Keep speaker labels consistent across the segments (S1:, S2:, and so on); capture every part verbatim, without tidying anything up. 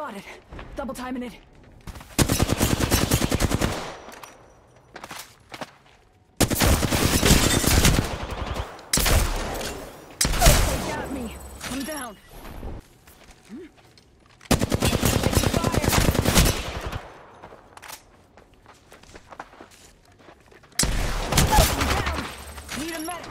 S1: Spotted. Double timing it. They got me. I'm down. Hmm? Fire. I'm down. Need a medic.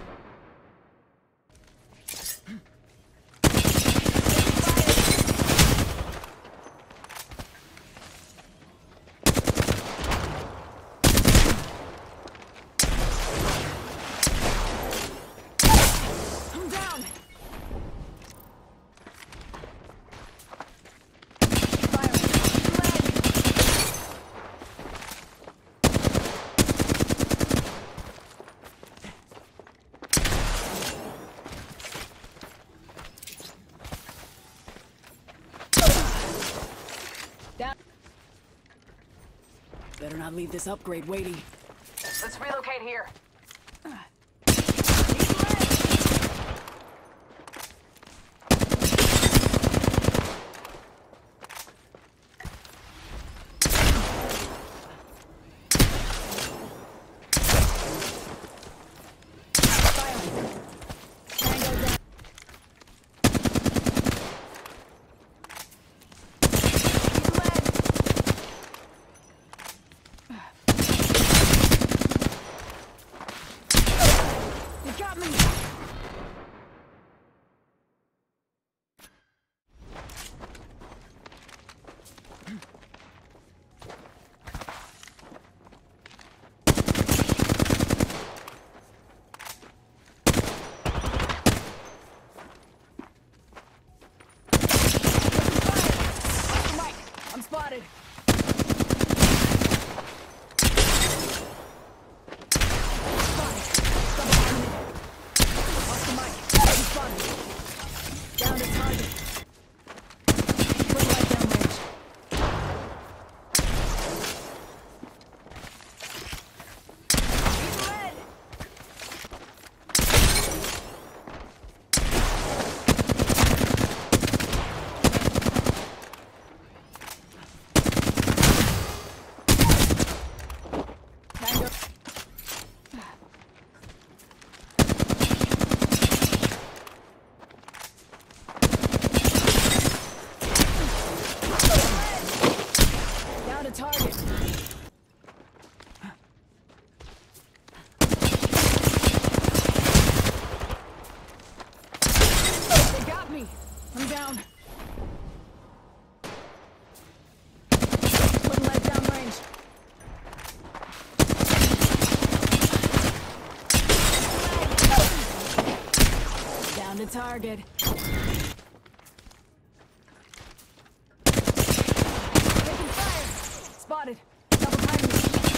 S1: Better not leave this upgrade waiting.
S2: Let's relocate here.
S1: Spotted. Down to target. Put light down range. He's red. Target. They got me. I'm down. Putting lead down range. Down to target. Spotted. Double timing.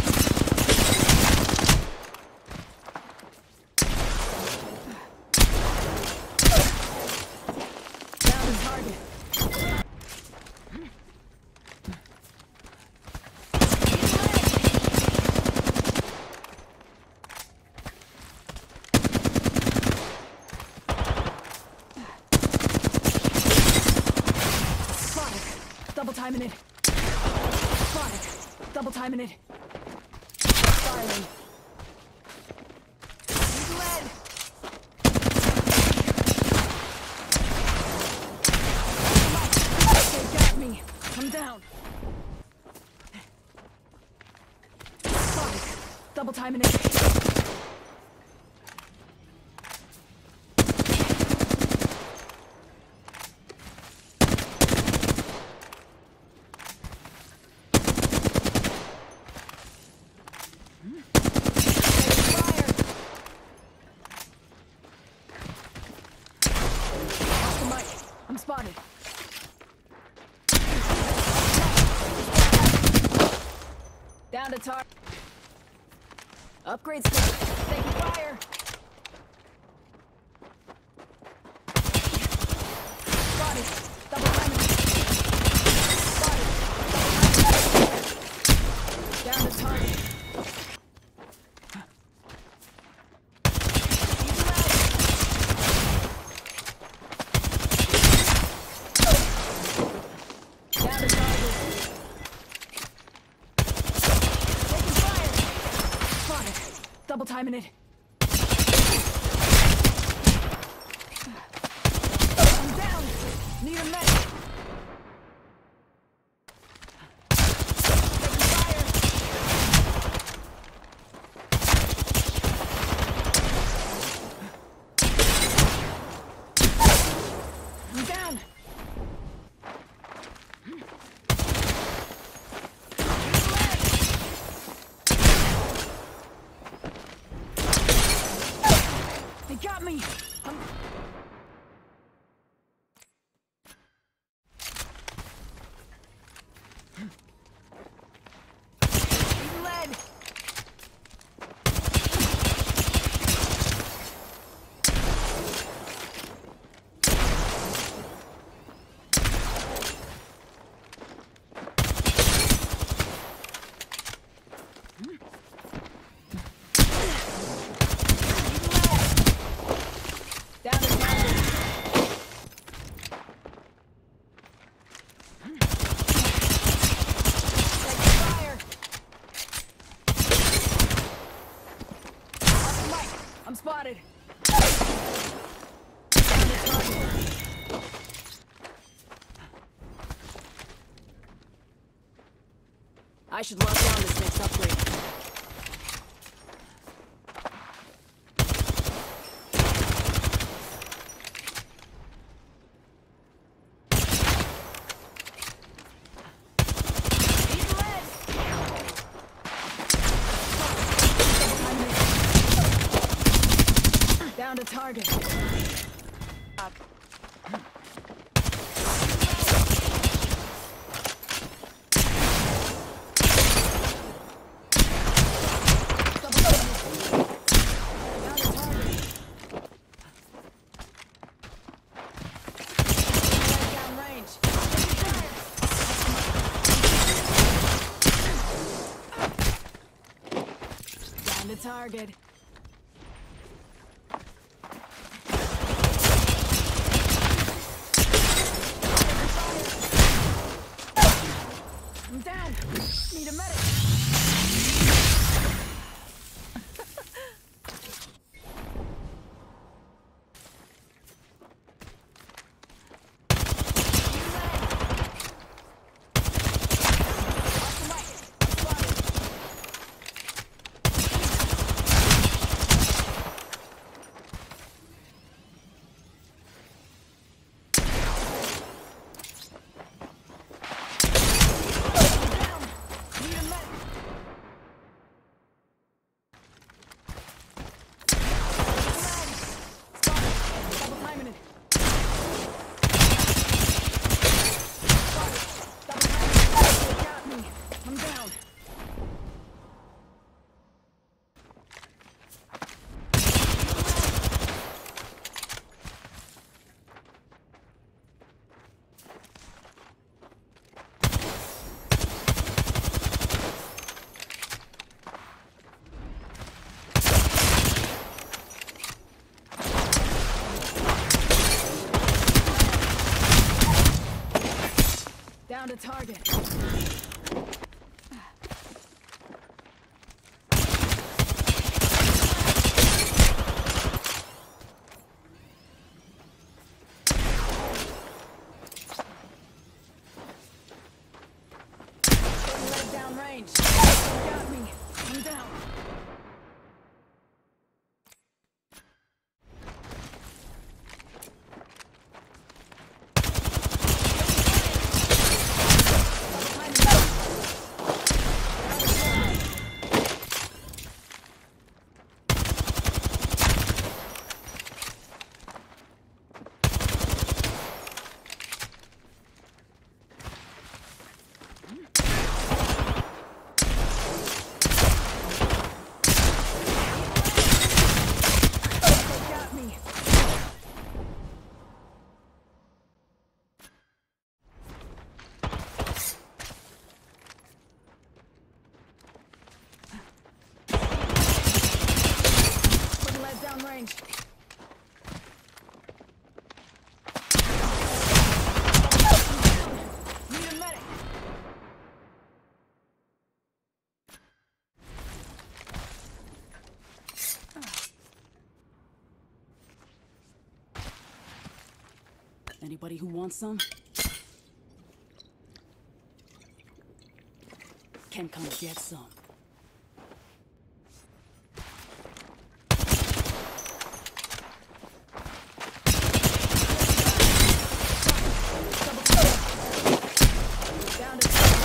S1: Down to target. Spotted. Double timing it. Double timing it. Firing. He's lead. They got me. I'm down. Spotted. Double timing it. I'm spotted. Down to tar. Upgrade station. Taking fire. Spotted. Double timing. Spotted. Down to target. Double timing it. I'm down. Need a medic. I'm down. They got me. I'm... Eating lead. Down to target. Taking fire. Off the mic. I'm spotted. Down to target. I should lock down this next upgrade. Down to target. Up. Down to target. Down range. Down to target. I'm down. Need a medic. Off the mic. Spotted. Down. Need a medic. Spotted. Double timing it. Spotted. Double timing it. They got me. I'm down. Down to target. Leg down range. Got me. I'm down.
S3: Anybody who wants some? Can come get some.
S1: Down to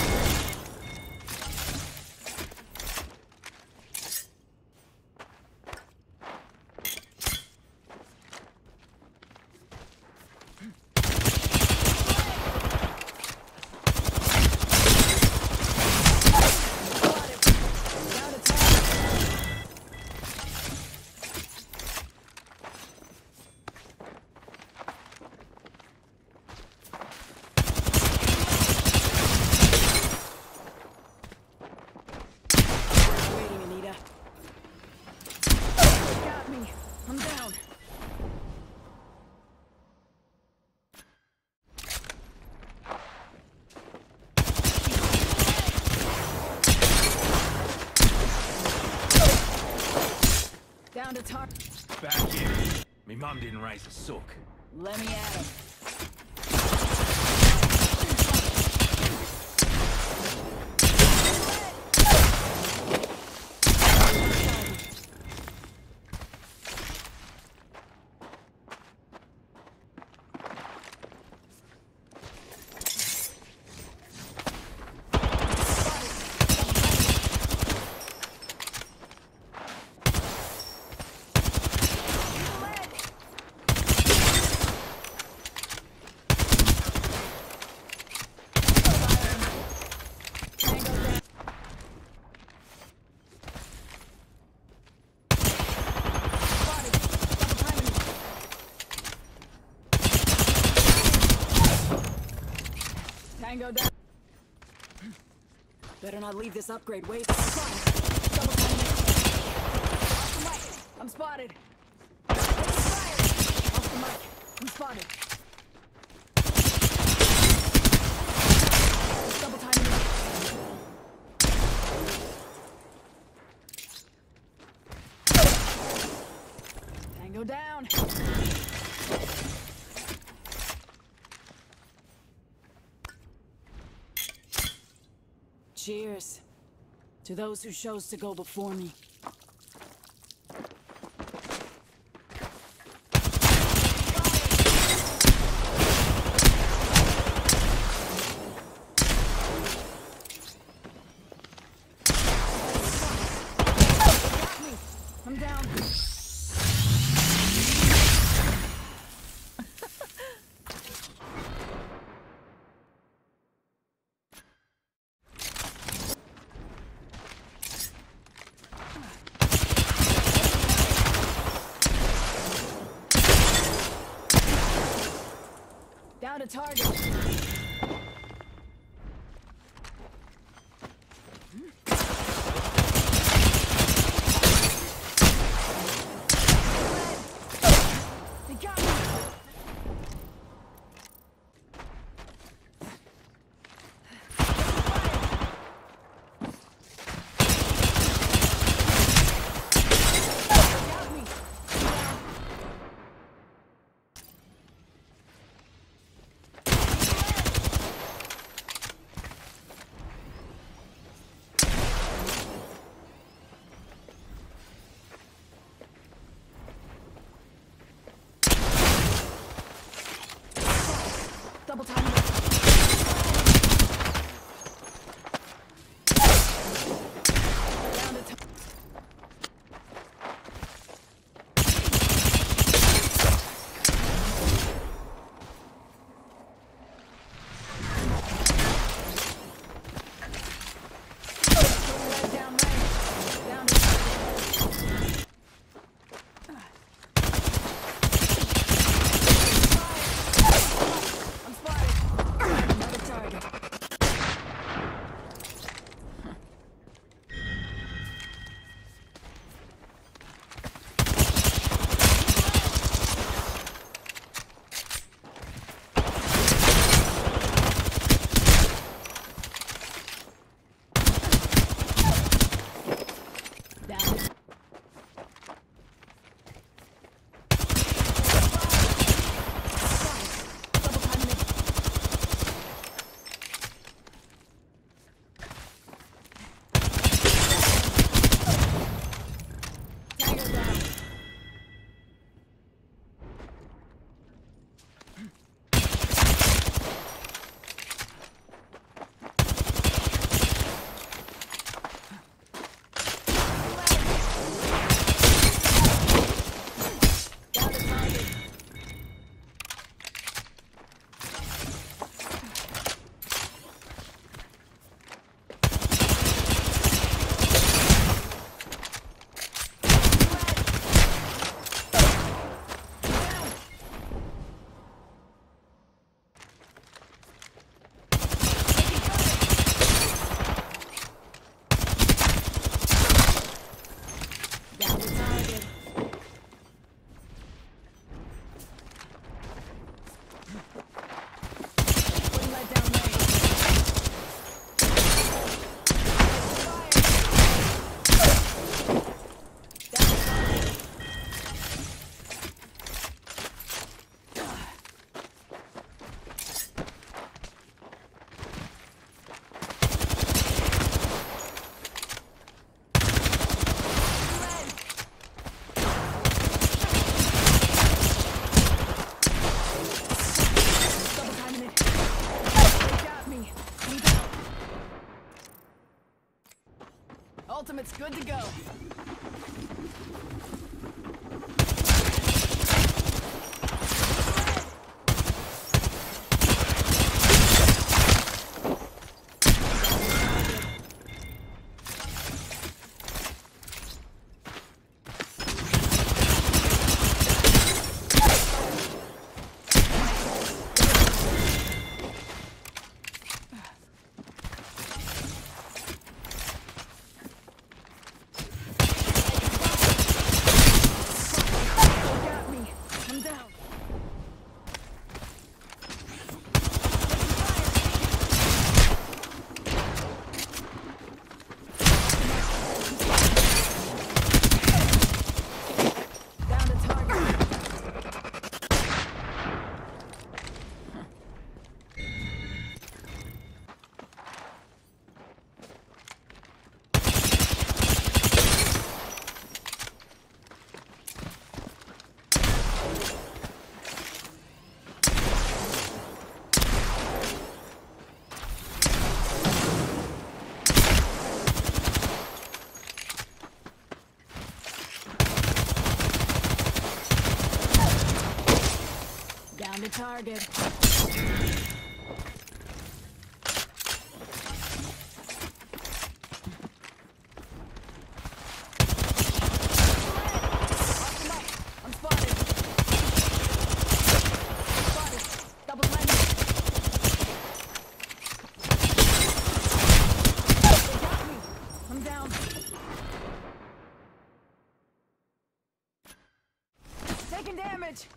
S3: Waiting, Anita.
S1: got me. I'm down. Down to tar.
S4: Back in. Me mum didn't raise a sook.
S3: Let me at him.
S1: Tango down.
S3: Better not leave this upgrade wait.
S1: Double timing. Off the mic. I'm spotted. Fire. Off the mic. I'm spotted. Double timing. Tango down.
S3: Cheers to those who chose to go before me.
S1: Got me. I'm down. Down to target. They got me. Got me. Ultimate's good to go. Got me. I'm down. Down to target. Down to target. I'm spotted. Spotted. Double blinded. They got me. I'm down. Taking damage.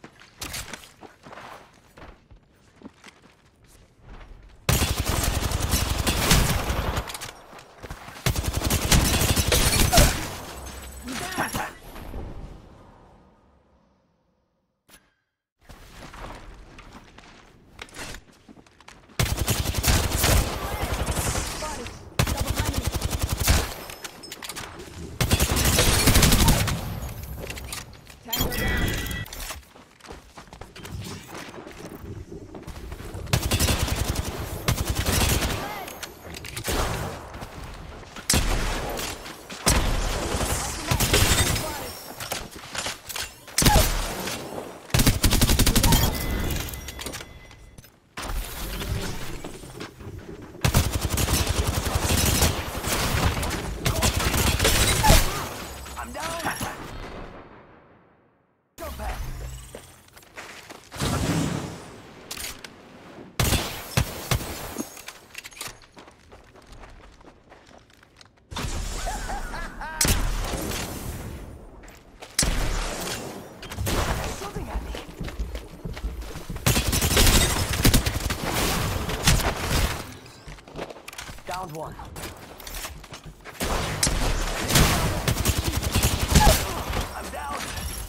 S5: Downed one. I'm down.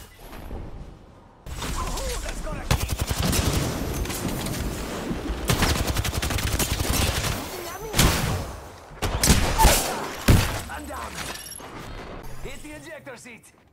S5: Oh, that's gonna kick. I'm down. Hit the ejector seat.